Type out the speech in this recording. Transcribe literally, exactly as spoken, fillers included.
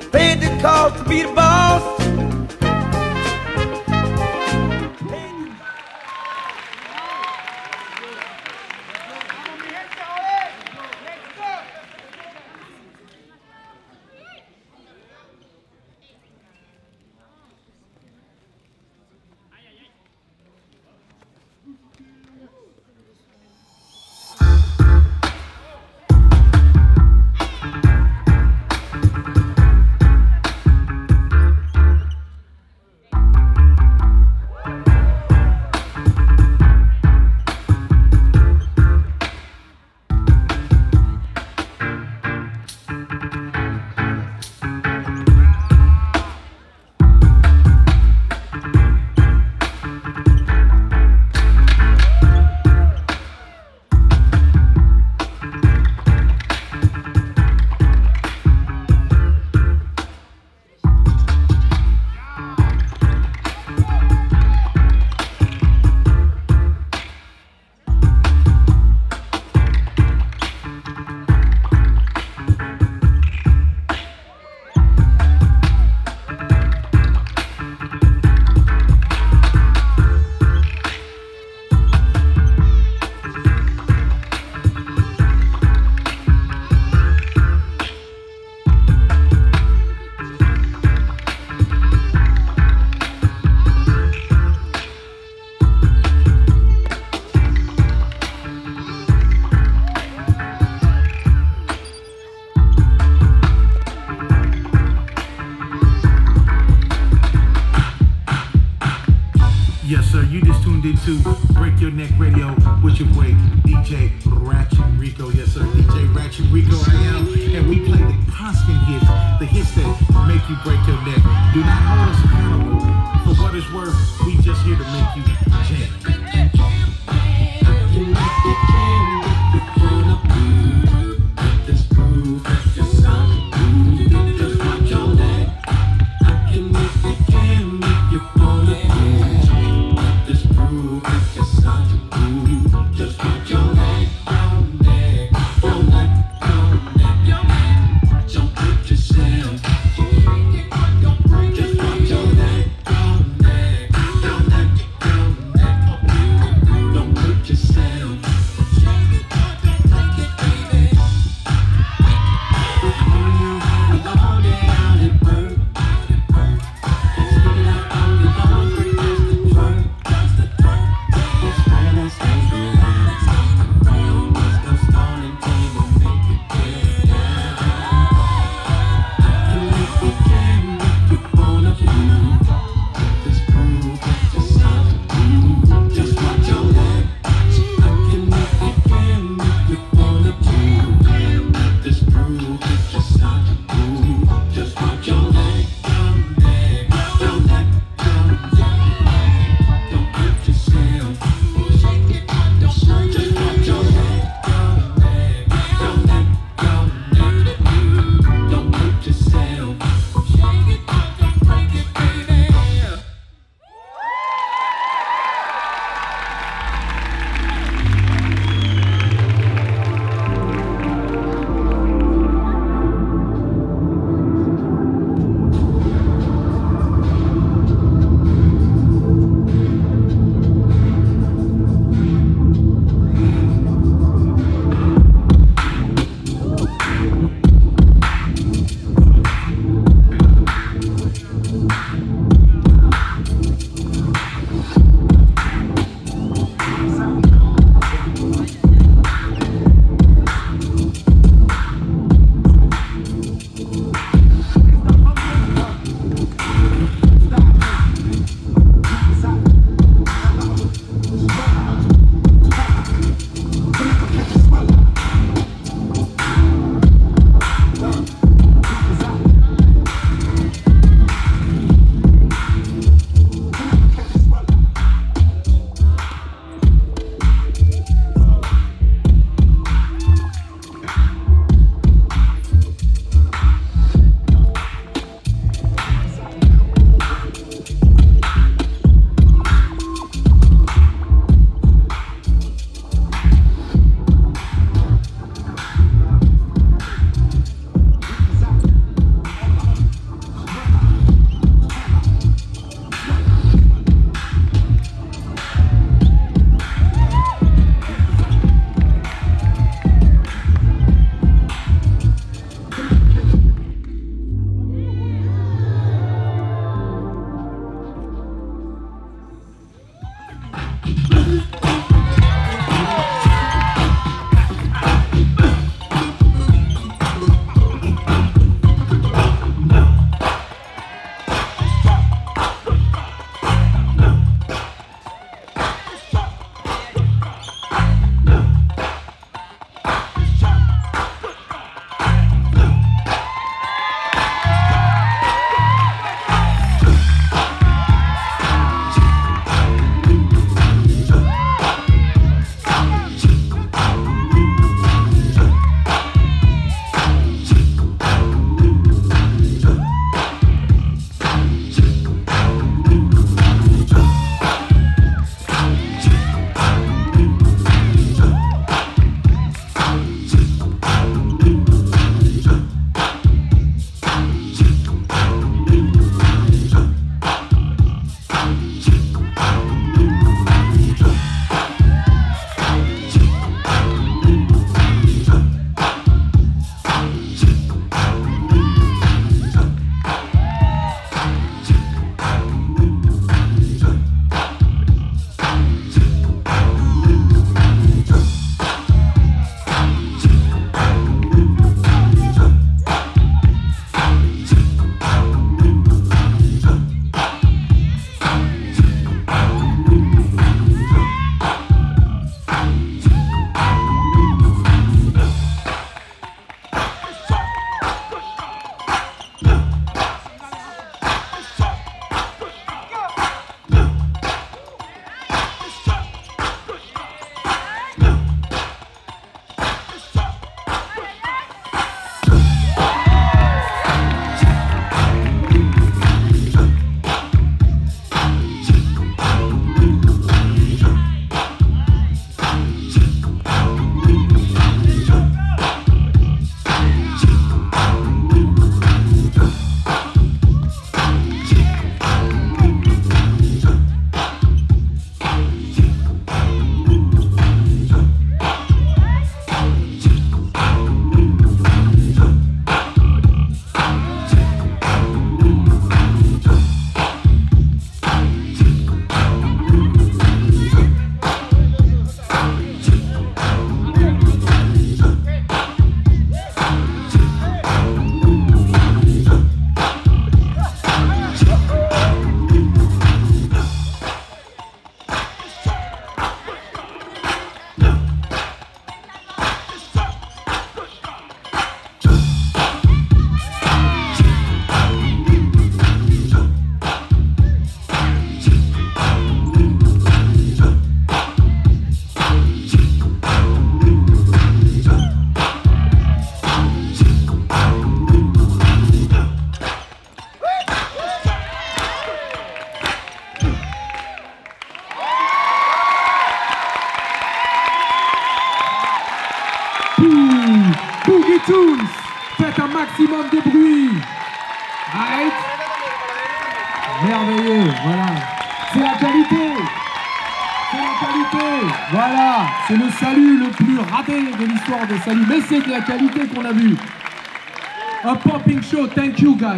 paid the cost to be the boss. To Break Your Neck Radio with your boy D J Ratchet Rico. Yes sir, D J Ratchet Rico I am, and we play the constant hits, the hits that make you break your neck. Do not hold us accountable for what it's worth. We just here to make you jam. You make the jam if you wanna be. Let this groove, let this sound groove. Just watch your neck. I can make the jam if you wanna be. Groove, it's just such a groove. Just put your neck, your neck, your neck, your neck, your neck. Don't put yourself. Just put your neck, your neck, your neck, your neck. maximum de bruit. Right? Merveilleux, voilà. C'est la qualité. C'est la qualité. Voilà, c'est le salut le plus raté de l'histoire des saluts. Mais c'est de la qualité qu'on a vu. A popping show, thank you guys.